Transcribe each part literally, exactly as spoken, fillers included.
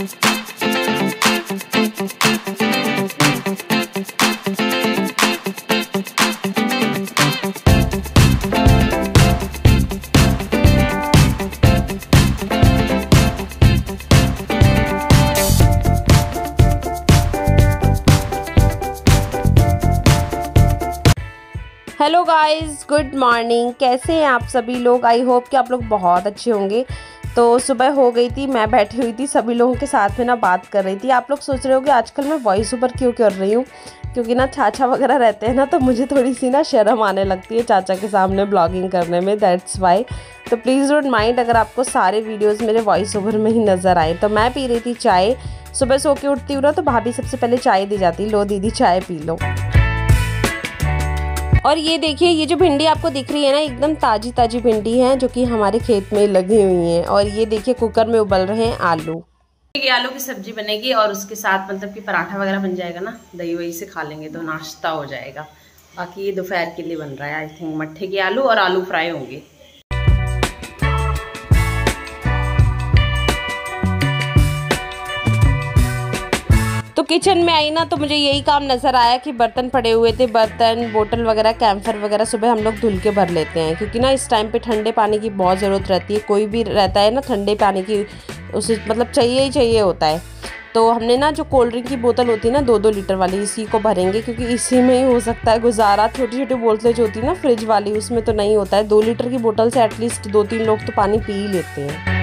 Hello guys, good morning. कैसे हैं आप सभी लोग? आई होप कि आप लोग बहुत अच्छे होंगे। तो सुबह हो गई थी, मैं बैठी हुई थी सभी लोगों के साथ में ना बात कर रही थी। आप लोग सोच रहे हो कि आजकल मैं वॉइस ओवर क्यों कर रही हूँ, क्योंकि ना चाचा वगैरह रहते हैं ना, तो मुझे थोड़ी सी ना शर्म आने लगती है चाचा के सामने ब्लॉगिंग करने में, दैट्स वाई। तो प्लीज़ डोंट माइंड अगर आपको सारे वीडियोज़ मेरे वॉइस ओवर में ही नज़र आए। तो मैं पी रही थी चाय, सुबह सो के उठती हूँ ना तो भाभी सबसे पहले चाय दी जाती, लो दीदी चाय पी लो। और ये देखिए, ये जो भिंडी आपको दिख रही है ना, एकदम ताज़ी ताज़ी भिंडी है जो कि हमारे खेत में लगी हुई हैं। और ये देखिए कुकर में उबल रहे हैं आलू। ये आलू की सब्जी बनेगी और उसके साथ मतलब कि पराठा वगैरह बन जाएगा ना, दही वही से खा लेंगे तो नाश्ता हो जाएगा। बाकी ये दोपहर के लिए बन रहा है, आई थिंक मट्ठे के आलू और आलू फ्राई होंगे। तो किचन में आई ना तो मुझे यही काम नज़र आया कि बर्तन पड़े हुए थे, बर्तन बोतल वगैरह कैम्फर वगैरह सुबह हम लोग धुल के भर लेते हैं, क्योंकि ना इस टाइम पे ठंडे पानी की बहुत ज़रूरत रहती है। कोई भी रहता है ना ठंडे पानी की, उसे मतलब चाहिए ही चाहिए होता है। तो हमने ना जो कोल्ड ड्रिंक की बोतल होती है ना दो दो लीटर वाली, इसी को भरेंगे, क्योंकि इसी में ही हो सकता है गुजारा। छोटी छोटी बोतलें जो होती है ना फ्रिज वाली, उसमें तो नहीं होता है। दो लीटर की बोतल से एटलीस्ट दो तीन लोग तो पानी पी ही लेते हैं।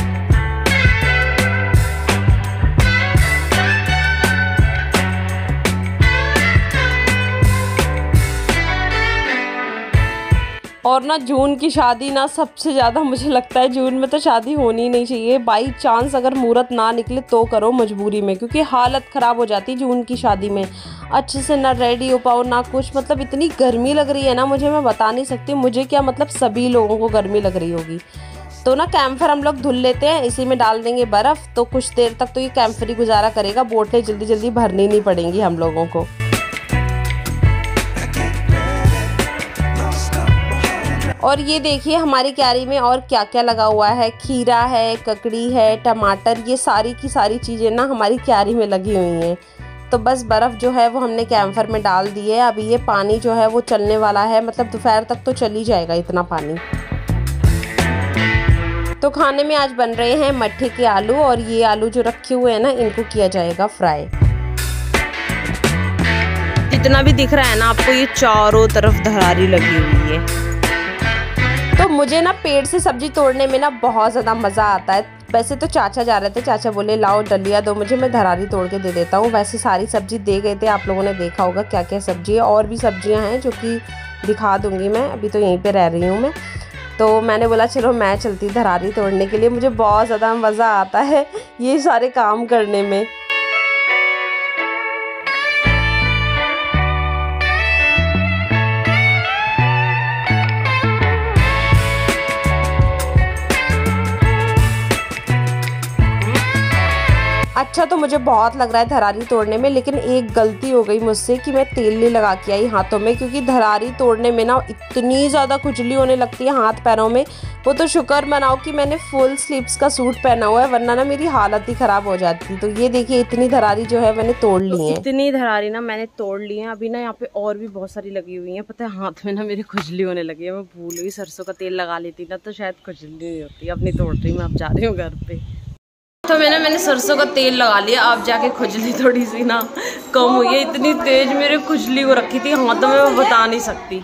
और ना जून की शादी ना सबसे ज़्यादा मुझे लगता है जून में तो शादी होनी ही नहीं चाहिए। बाई चांस अगर मुहूर्त ना निकले तो करो मजबूरी में, क्योंकि हालत ख़राब हो जाती है जून की शादी में। अच्छे से ना रेडी हो पाओ ना कुछ, मतलब इतनी गर्मी लग रही है ना मुझे, मैं बता नहीं सकती। मुझे क्या मतलब सभी लोगों को गर्मी लग रही होगी। तो ना कैम्फर हम लोग धुल लेते हैं, इसी में डाल देंगे बर्फ़, तो कुछ देर तक तो ये कैम्फर ही गुजारा करेगा। बोतलें जल्दी जल्दी भरनी नहीं पड़ेंगी हम लोगों को। और ये देखिए हमारी क्यारी में और क्या क्या लगा हुआ है। खीरा है, ककड़ी है, टमाटर, ये सारी की सारी चीज़ें ना हमारी क्यारी में लगी हुई हैं। तो बस बर्फ़ जो है वो हमने कैम्फर में डाल दी है। अभी ये पानी जो है वो चलने वाला है, मतलब दोपहर तक तो चल ही जाएगा इतना पानी। तो खाने में आज बन रहे हैं मट्ठे के आलू, और ये आलू जो रखे हुए हैं ना इनको किया जाएगा फ्राई। जितना भी दिख रहा है ना आपको, ये चारों तरफ धरारी लगी हुई है। तो मुझे ना पेड़ से सब्जी तोड़ने में ना बहुत ज़्यादा मज़ा आता है। वैसे तो चाचा जा रहे थे, चाचा बोले लाओ डलिया दो मुझे, मैं धरारी तोड़ के दे देता हूँ। वैसे सारी सब्जी दे गए थे, आप लोगों ने देखा होगा क्या क्या सब्जी है। और भी सब्जियाँ हैं जो कि दिखा दूँगी मैं, अभी तो यहीं पे रह रही हूँ मैं। तो मैंने बोला चलो मैं चलती धरारी तोड़ने के लिए। मुझे बहुत ज़्यादा मज़ा आता है ये सारे काम करने में। अच्छा तो मुझे बहुत लग रहा है धरारी तोड़ने में, लेकिन एक गलती हो गई मुझसे कि मैं तेल नहीं लगा के आई हाथों में, क्योंकि धरारी तोड़ने में ना इतनी ज़्यादा खुजली होने लगती है हाथ पैरों में। वो तो शुक्र मनाओ कि मैंने फुल स्लीव्स का सूट पहना हुआ है, वरना ना मेरी हालत ही ख़राब हो जाती। तो ये देखिए इतनी धरारी जो है मैंने तोड़ ली है। इतनी धरारी ना मैंने तोड़ ली है। अभी ना यहाँ पे और भी बहुत सारी लगी हुई है। पता है हाथ में ना मेरी खुजली होने लगी है। मैं भूल गई, सरसों का तेल लगा लेती ना तो शायद खुजली नहीं होती। अपनी तोड़ रही मैं, अब जा रही हूँ घर पे। तो मैंने मैंने सरसों का तेल लगा लिया, अब जाके खुजली थोड़ी सी ना कम हुई है। इतनी तेज मेरे खुजली को रखी थी हाथों में, मैं बता नहीं सकती।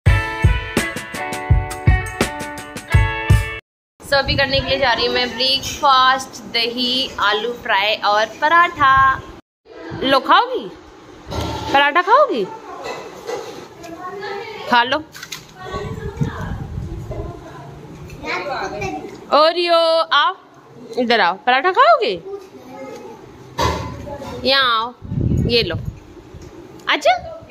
सो अभी करने के लिए जा रही हूँ मैं ब्रेकफास्ट, दही, आलू फ्राई और पराठा। लो खाओगी पराठा? खाओगी? खा लो। ओरियो आओ इधर आओ, पराठा खाओगे? यहाँ आओ, ये लो। अच्छा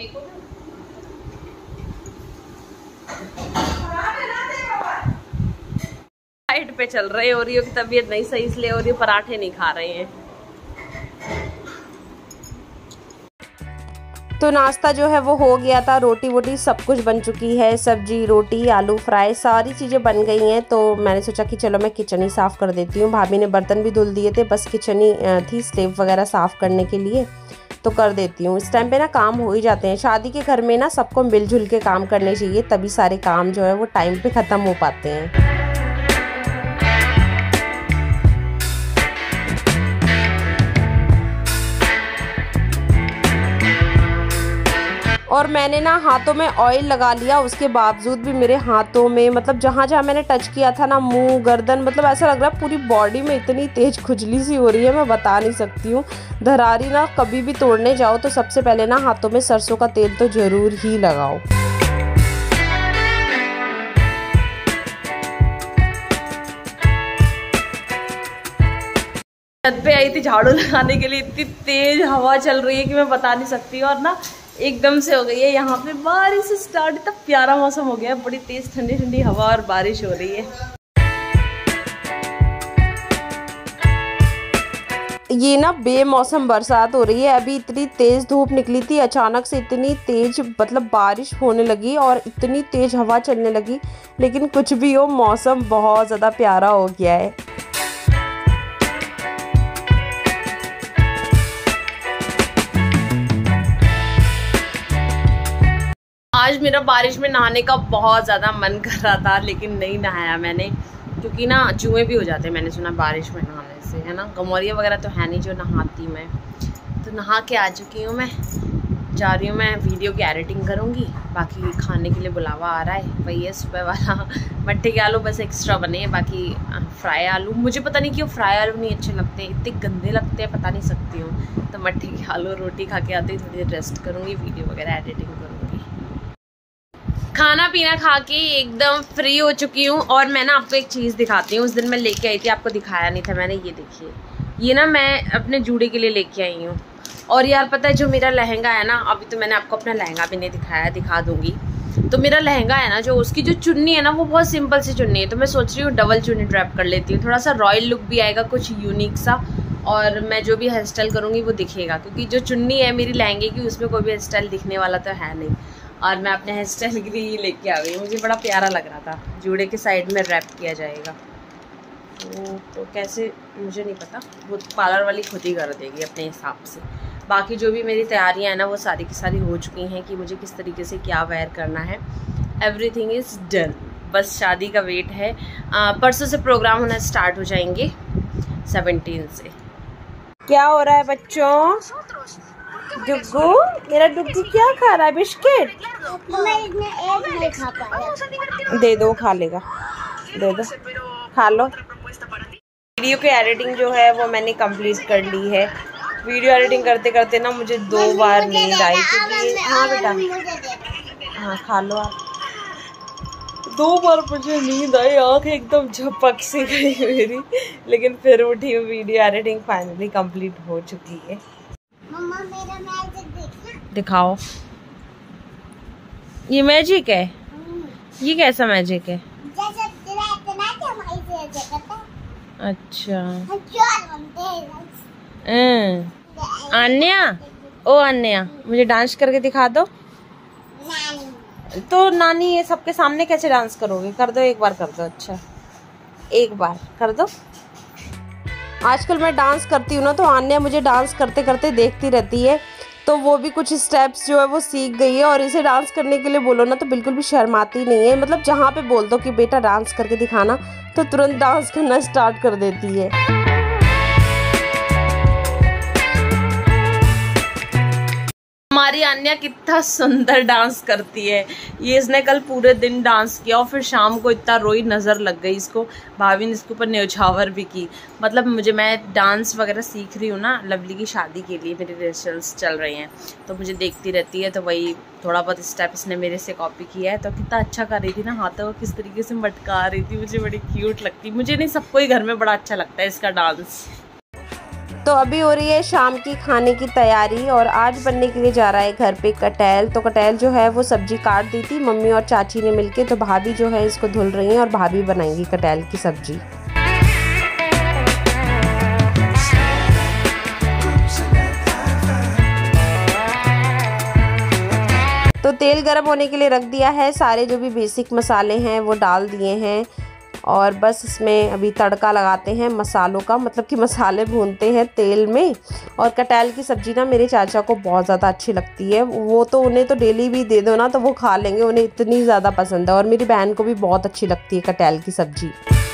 डाइट पे चल रहे हैं, ओरियो की तबीयत नहीं सही इसलिए ओरियो पराठे नहीं खा रहे हैं। तो नाश्ता जो है वो हो गया था, रोटी वोटी सब कुछ बन चुकी है, सब्जी रोटी आलू फ्राई सारी चीज़ें बन गई हैं। तो मैंने सोचा कि चलो मैं किचन ही साफ़ कर देती हूँ। भाभी ने बर्तन भी धुल दिए थे, बस किचन ही थी स्लेब वगैरह साफ़ करने के लिए, तो कर देती हूँ। इस टाइम पे ना काम हो ही जाते हैं। शादी के घर में ना सबको मिलजुल के काम करने चाहिए, तभी सारे काम जो है वो टाइम पे ख़त्म हो पाते हैं। और मैंने ना हाथों में ऑयल लगा लिया, उसके बावजूद भी मेरे हाथों में मतलब जहाँ जहाँ मैंने टच किया था ना, मुंह गर्दन, मतलब ऐसा लग रहा है पूरी बॉडी में इतनी तेज खुजली सी हो रही है, मैं बता नहीं सकती हूँ। धरारी ना कभी भी तोड़ने जाओ तो सबसे पहले ना हाथों में सरसों का तेल तो ज़रूर ही लगाओ। छत पे आई थी झाड़ू लगाने के लिए, इतनी तेज हवा चल रही है कि मैं बता नहीं सकती। और ना एकदम से हो गई है यहाँ पे बारिश स्टार्ट, इतना प्यारा मौसम हो गया है, बड़ी तेज ठंडी ठंडी हवा और बारिश हो रही है। ये ना बेमौसम बरसात हो रही है। अभी इतनी तेज़ धूप निकली थी, अचानक से इतनी तेज़ मतलब बारिश होने लगी और इतनी तेज़ हवा चलने लगी। लेकिन कुछ भी हो, मौसम बहुत ज़्यादा प्यारा हो गया है। आज मेरा बारिश में नहाने का बहुत ज़्यादा मन कर रहा था, लेकिन नहीं नहाया मैंने, क्योंकि ना जुए भी हो जाते हैं मैंने सुना बारिश में नहाने से, है ना। गमौरिया वगैरह तो है नहीं जो नहाती मैं। तो नहा के आ चुकी हूँ मैं, जा रही हूँ मैं वीडियो की एडिटिंग करूँगी। बाकी खाने के लिए बुलावा आ रहा है, वही है सुबह वाला मट्ठे के आलू बस एक्स्ट्रा बने हैं, बाकी फ्राई आलू। मुझे पता नहीं क्यों फ्राई आलू नहीं अच्छे लगते, इतने गंदे लगते हैं, पता नहीं सकती हूँ। तो मट्ठे के आलू रोटी खा के आते ही थोड़ी देर रेस्ट करूँगी, वीडियो वगैरह एडिटिंग करूँगी। खाना पीना खा के एकदम फ्री हो चुकी हूँ। और मैं ना आपको एक चीज़ दिखाती हूँ, उस दिन मैं लेके आई थी, आपको दिखाया नहीं था मैंने। ये देखिए, ये ना मैं अपने जूड़े के लिए लेके आई हूँ। और यार पता है जो मेरा लहंगा है ना, अभी तो मैंने आपको अपना लहंगा भी नहीं दिखाया, दिखा दूंगी। तो मेरा लहंगा है ना, जो उसकी जो चुन्नी है ना, वो बहुत सिंपल सी चुन्नी है। तो मैं सोच रही हूँ डबल चुन्नी ड्रैप कर लेती हूँ, थोड़ा सा रॉयल लुक भी आएगा, कुछ यूनिक सा। और मैं जो भी हेयर स्टाइल करूँगी वो दिखेगा, क्योंकि जो चुन्नी है मेरी लहंगे की, उसमें कोई भी हेयर स्टाइल दिखने वाला तो है नहीं। और मैं अपने हेयर स्टाइल के लिए लेके आ गई, मुझे बड़ा प्यारा लग रहा था। जूड़े के साइड में रैप किया जाएगा, तो, तो कैसे मुझे नहीं पता, वो पार्लर वाली खुद ही कर देगी अपने हिसाब से। बाकी जो भी मेरी तैयारियां हैं ना, वो सारी की सारी हो चुकी हैं कि मुझे किस तरीके से क्या वेयर करना है। एवरीथिंग इज़ डन, बस शादी का वेट है। परसों से प्रोग्राम होना स्टार्ट हो जाएंगे, सेवनटीन से। क्या हो रहा है बच्चों? डुग्गू, मेरा डुग्गू क्या खा रहा है? बिस्किट? मैं इसमें एक नहीं खा पाया। दे दो, खा लेगा, दे दो, खा लो। वीडियो की एडिटिंग जो है वो मैंने कंप्लीट कर ली है। वीडियो एडिटिंग करते करते ना मुझे दो बार नींद आई, क्योंकि हाँ बेटा, हाँ खा लो आप। दो बार मुझे नींद आई, आँख एकदम झपक सी गई मेरी, लेकिन फिर उठी। वीडियो एडिटिंग फाइनली कंप्लीट हो चुकी है। मम्मा मेरा मैजिक देखना। दिखाओ। ये मैजिक है? ये कैसा मैजिक है? जैसे तेरा इतना कि हमारी से देखता। अच्छा। हम चोर बनते हैं। हम्म। अन्या, ओ अन्या, मुझे डांस करके दिखा दो। नानी। तो नानी ये सबके सामने कैसे डांस करोगे? कर दो, एक बार कर दो। अच्छा, एक बार कर दो। आजकल मैं डांस करती हूँ ना, तो आन्या मुझे डांस करते करते देखती रहती है, तो वो भी कुछ स्टेप्स जो है वो सीख गई है। और इसे डांस करने के लिए बोलो ना तो बिल्कुल भी शर्माती नहीं है। मतलब जहाँ पे बोल दो कि बेटा डांस करके दिखाना, तो तुरंत डांस करना स्टार्ट कर देती है। हमारी अन्या कितना सुंदर डांस करती है। ये इसने कल पूरे दिन डांस किया और फिर शाम को इतना रोई, नज़र लग गई इसको। भाभी ने इसके ऊपर न्यौछावर भी की। मतलब मुझे, मैं डांस वगैरह सीख रही हूँ ना, लवली की शादी के लिए मेरे रिहर्सल्स चल रहे हैं, तो मुझे देखती रहती है, तो वही थोड़ा बहुत स्टेप इसने मेरे से कॉपी किया है। तो कितना अच्छा कर रही थी ना, हाथों को किस तरीके से मटका रही थी, मुझे बड़ी क्यूट लगती। मुझे नहीं, सबको ही घर में बड़ा अच्छा लगता है इसका डांस। तो अभी हो रही है शाम की खाने की तैयारी, और आज बनने के लिए जा रहा है घर पे कटहल। तो कटहल जो है वो सब्जी काट दी थी मम्मी और चाची ने मिलके, तो भाभी जो है इसको धुल रही हैं और भाभी बनाएंगी कटहल की सब्जी। तेल गर्म होने के लिए रख दिया है, सारे जो भी बेसिक मसाले हैं वो डाल दिए हैं और बस इसमें अभी तड़का लगाते हैं मसालों का, मतलब कि मसाले भूनते हैं तेल में। और कटहल की सब्ज़ी ना मेरे चाचा को बहुत ज़्यादा अच्छी लगती है, वो तो उन्हें तो डेली भी दे दो ना तो वो खा लेंगे, उन्हें इतनी ज़्यादा पसंद है। और मेरी बहन को भी बहुत अच्छी लगती है कटहल की सब्ज़ी।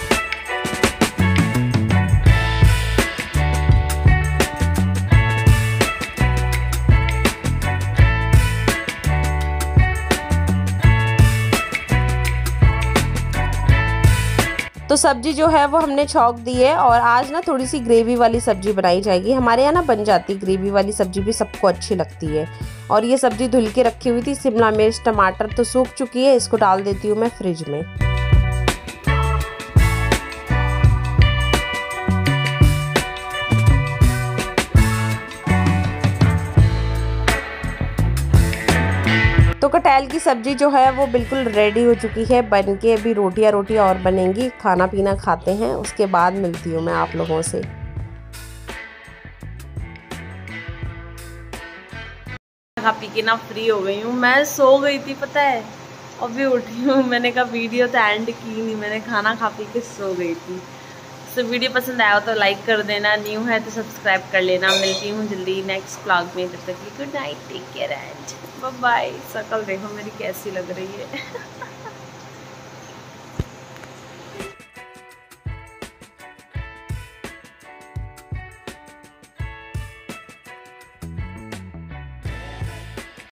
तो सब्ज़ी जो है वो हमने छौंक दी है और आज ना थोड़ी सी ग्रेवी वाली सब्ज़ी बनाई जाएगी। हमारे यहाँ ना बन जाती ग्रेवी वाली सब्ज़ी भी सबको अच्छी लगती है। और ये सब्ज़ी धुल के रखी हुई थी, शिमला मिर्च टमाटर तो सूख चुकी है, इसको डाल देती हूँ मैं फ्रिज में। तो कटहल की सब्ज़ी जो है वो बिल्कुल रेडी हो चुकी है बन के, अभी रोटियां रोटियां और बनेंगी, खाना पीना खाते हैं, उसके बाद मिलती हूँ मैं आप लोगों से। खा पी के ना फ्री हो गई हूँ, मैं सो गई थी पता है, अभी उठी हूँ। मैंने कहा वीडियो तो एंड की नहीं, मैंने खाना खा पी के सो गई थी। तो वीडियो पसंद आया हो तो लाइक कर देना, न्यू है तो सब्सक्राइब कर लेना। मिलती हूँ जल्दी नेक्स्ट व्लॉग में, तब तक good night, take care and bye bye. शक्ल देखो मेरी कैसी लग रही है।